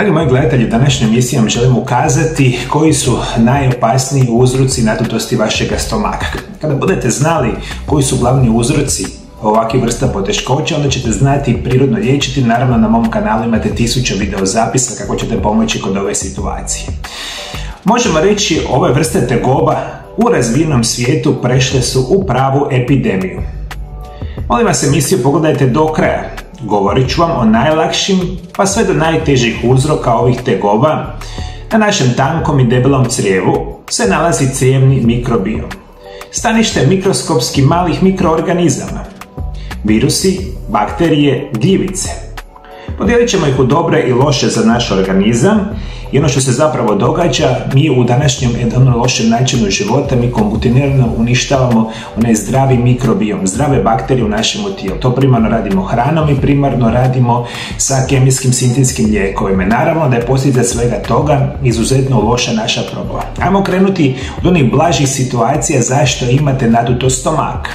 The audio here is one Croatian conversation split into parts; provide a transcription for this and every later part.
Dragi moji gledatelji, u današnjoj emisiji vam želim ukazati koji su najopasniji uzroci nadutosti vašega stomaka. Kada budete znali koji su glavni uzroci ovakve vrsta poteškoća, onda ćete znati prirodno liječiti. Naravno, na mom kanalu imate 1000 video zapisa kako ćete pomoći kod ove situacije. Možemo reći, ove vrste tegoba u razvijenom svijetu prešle su u pravu epidemiju. Molim vas, emisiju pogledajte do kraja. Govorit ću vam o najlakšim pa sve do najtežih uzroka ovih tegoba. Na našem tankom i debelom crijevu se nalazi crijevni mikrobiom, stanište mikroskopski malih mikroorganizama, virusi, bakterije, gljivice. Podijelit ćemo ih u dobre i loše za naš organizam i ono što se zapravo događa, mi u današnjem lošem načinu života mi kontinuirano uništavamo onaj zdravi mikrobiom, zdrave bakterije u našem tijelu. To primarno radimo hranom i primarno radimo sa kemijskim sintetskim lijekovima. Naravno da je posljedica svega toga izuzetno loša naša probava. Ajmo krenuti od onih blažih situacija zašto imate nadutost stomaka.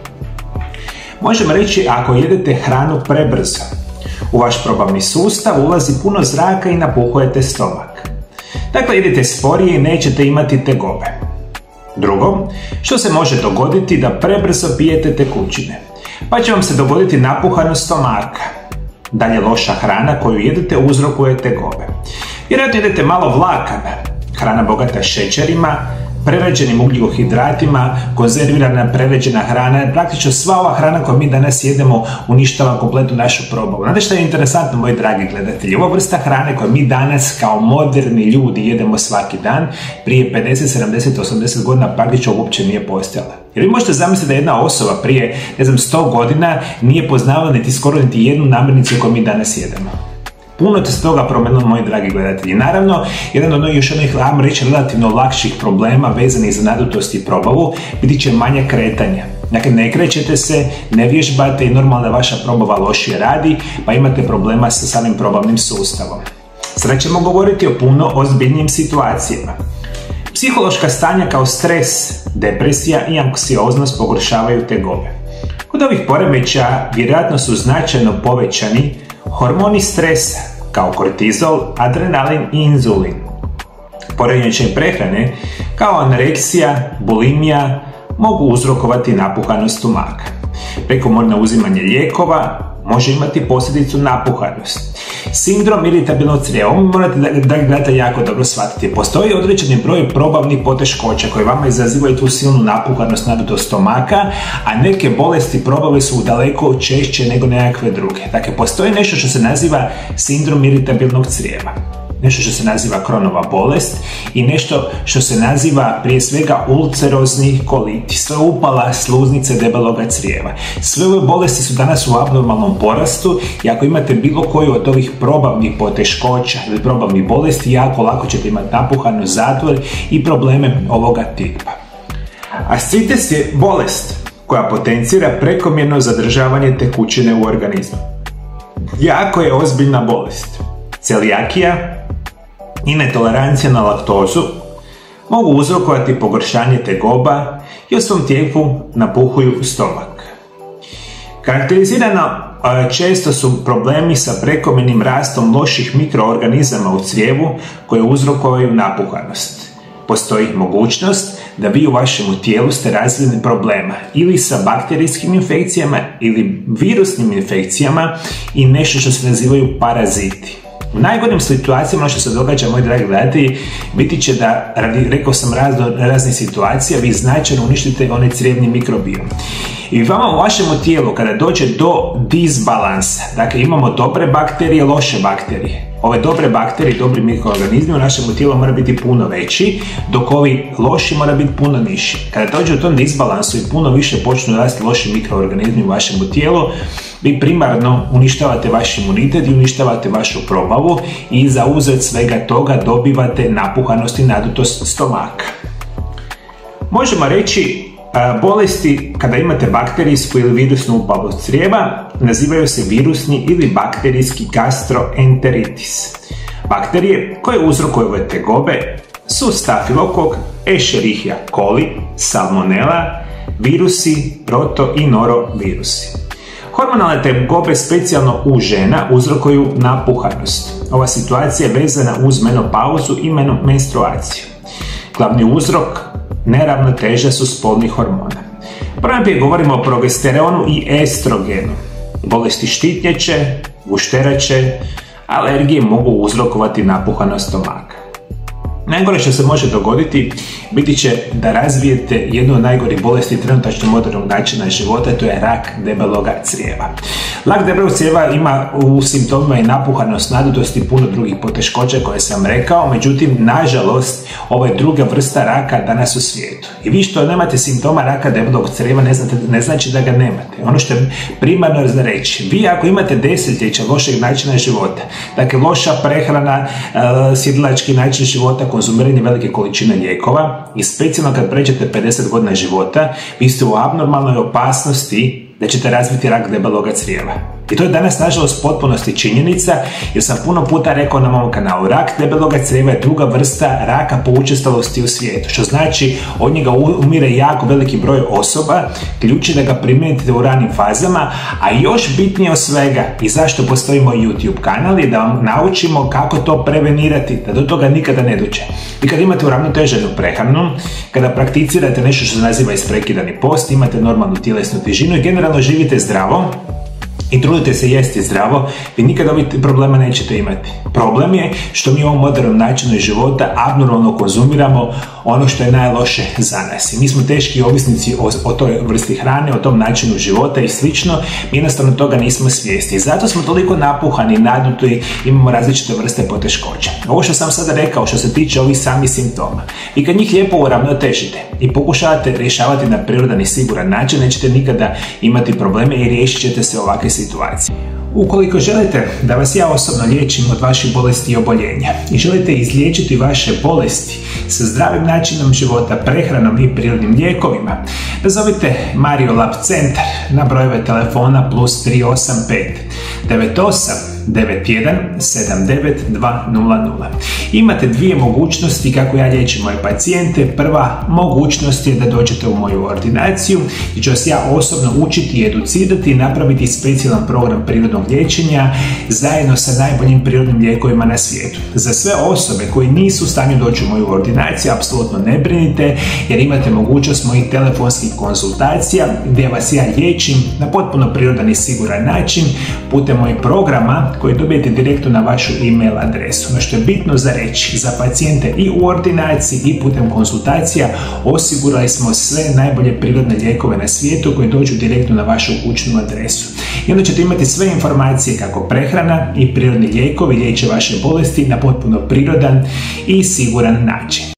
Možemo reći, ako jedete hranu prebrzo, u vaš probavni sustav ulazi puno zraka i napuhujete stomak. Dakle, idete sporije i nećete imati tegobe. Drugo, što se može dogoditi da prebrzo pijete tekućine, pa će vam se dogoditi napuhanost stomaka. Dalje, loša hrana koju jedete uzrokuje tegobe. Vjerojatno jedete malo vlakana, hrana bogata šećerima, prerađenim ugljikohidratima, konzervirana prerađena hrana, praktično sva ova hrana koju mi danas jedemo uništava kompletnu našu probavu. Znate što je interesantno, moji dragi gledatelji? Ova vrsta hrane koju mi danas kao moderni ljudi jedemo svaki dan, prije 50, 70, 80 godina praktično uopće nije postojala. Jer vi možete zamisliti da jedna osoba prije, 100 godina nije poznavala niti jednu namirnicu koju mi danas jedemo. Puno se toga promenilo, moji dragi gledatelji. Naravno, jedan od još onih, ajmo reći, relativno lakših problema vezanih za nadutost i probavu biti će manje kretanja. Dakle, ne krećete se, ne vježbate i normalno da vaša probava lošije radi, pa imate problema sa samim probavnim sustavom. Sada ćemo govoriti o puno ozbiljnijim situacijama. Psihološka stanja kao stres, depresija i anksioznost pogoršavaju tegobe. Kod ovih poremećaja vjerojatno su značajno povećani hormoni stresa kao kortizol, adrenalin i inzulin. Poremećaj prehrane kao anoreksija, bulimija mogu uzrokovati napuhanost stomaka. Prekomjerno uzimanje lijekova može imati posljedicu napuhanost. Sindrom iritabilnog crijeva, ovo morate da jako dobro shvatiti. Postoji određeni broj probavnih poteškoća koje vama izazivaju tu silnu napuhanost, nadutost stomaka, a neke bolesti probave su daleko češće nego nekakve druge. Dakle, postoji nešto što se naziva sindrom iritabilnog crijeva, nešto što se naziva Kronova bolest i nešto što se naziva prije svega ulcerozni kolitis, to je upala sluznice debeloga crijeva. Sve ove bolesti su danas u abnormalnom porastu i ako imate bilo koju od ovih probavnih poteškoća ili probavnih bolesti, jako lako ćete imati napuhanost, zatvor i probleme ovoga tipa. Ascites je bolest koja potencira prekomjerno zadržavanje tekućine u organizmu. Jako je ozbiljna bolest. Celijakija i netolerancija na laktozu mogu uzrokovati pogoršanje tegoba i u svom tijeku napuhuju stomak. Karakterizirano često su problemi sa prekomjernim rastom loših mikroorganizama u crijevu koje uzrokuju napuhanost. Postoji mogućnost da vi u vašem tijelu ste razvili problema ili sa bakterijskim infekcijama ili virusnim infekcijama i nešto što se nazivaju paraziti. U najgorim situacijama što se događa, moji dragi gledatelji, biti će da, rekao sam, raznih situacija, vi značajno uništite onaj crijevni mikrobiom. I vama u vašem tijelu, kada dođe do disbalansa, dakle imamo dobre bakterije, loše bakterije. Ove dobre bakterije, dobri mikroorganizmi u našem tijelu mora biti puno veći, dok ovi loši mora biti puno niži. Kada dođe u tom disbalansu i puno više počnu rasti loši mikroorganizmi u vašem tijelu, vi primarno uništavate vaš imunitet i uništavate vašu probavu i za uzet svega toga dobivate napuhanost i nadutost stomaka. Možemo reći, bolesti kada imate bakterijsku ili virusnu upalu crijeva nazivaju se virusni ili bakterijski gastroenteritis. Bakterije koje uzrokuju ove tegobe su stafilokok, Escherichia coli, salmonella, virusi, roto i norovirusi. Hormonalne tegobe, specijalno u žena, uzrokuju napuhanost. Ova situacija je vezana uz menopauzu i menstruaciju. Glavni uzrok neravnoteža su spolnih hormona. Prvo govorimo o progesteronu i estrogenu. Bolesti štitnjače, gušterače, alergije mogu uzrokovati napuhanost stomaka. Najgore što se može dogoditi biti će da razvijete jednu od najgorih bolesti trenutačno modernog načina života, to je rak debeloga crijeva. Rak debelog crijeva ima u simptomima i napuhanost, nadutost i puno drugih poteškoća koje sam rekao, međutim, nažalost, ovo je druga vrsta raka danas u svijetu. I vi što nemate simptoma raka debelog crijeva ne znači da ga nemate. Ono što je primarno za reći, vi ako imate desetljeća lošeg načina života, dakle loša prehrana, sjedilački način života, konzumiranje velike količine lijekova i specijalno kad pređete 50 godina života, vi ste u abnormalnoj opasnosti da ćete razviti rak debeloga crijeva. I to je danas nažalost potpunosti činjenica, jer sam puno puta rekao na mom kanalu, rak debeloga crijeva je druga vrsta raka po učestalosti u svijetu, što znači od njega umire jako veliki broj osoba, ključ je da ga primijenite u ranim fazama, a još bitnije od svega i zašto postoji moj YouTube kanal je da vam naučimo kako to prevenirati, da do toga nikada ne dođe. Vi kad imate uravnoteženu prehranu, kada prakticirate nešto što se naziva isprekidani post, imate normalnu tjelesnu težinu i generalno živite zdravo, i trudite se jesti zdravo, vi nikada ovih problema nećete imati. Problem je što mi u ovom modernom načinu života abnormalno konzumiramo ono što je najloše za nas. I mi smo teški ovisnici o toj vrsti hrane, o tom načinu života i slično, mi jednostavno toga nismo svjesni. Zato smo toliko napuhani, naduti, imamo različite vrste poteškoća. Ovo što sam sada rekao što se tiče ovih samih simptoma, i kad njih lijepo uravnotežite i pokušavate rješavati na prirodan i siguran način, nećete nikada imati probleme i riješit ćete se ovakve situacije. Ukoliko želite da vas ja osobno liječim od vaših bolesti i oboljenja i želite izliječiti vaše bolesti sa zdravim načinom života, prehranom i prirodnim lijekovima, nazovite Mario Lab Centar na brojeve telefona +385 98 91 79 200. Imate dvije mogućnosti kako ja liječim moje pacijente. Prva mogućnost je da dođete u moju ordinaciju i ću vas ja osobno učiti i educirati i napraviti specijalan program prirodnog liječenja zajedno sa najboljim prirodnim lijekovima na svijetu. Za sve osobe koji nisu u stanju doći u moju ordinaciju, apsolutno ne brinite jer imate mogućnost mojih telefonskih konzultacija gdje vas ja liječim na potpuno prirodan i siguran način putem mojih programa koji dobijete direktno na vašu e-mail adresu. Ono što je bitno za reći, za pacijente i u ordinaciji i putem konsultacija osigurali smo sve najbolje prirodne lijekove na svijetu koji dođu direktno na vašu kućnu adresu. I onda ćete imati sve informacije kako prehrana i prirodni lijekovi liječe vaše bolesti na potpuno prirodan i siguran način.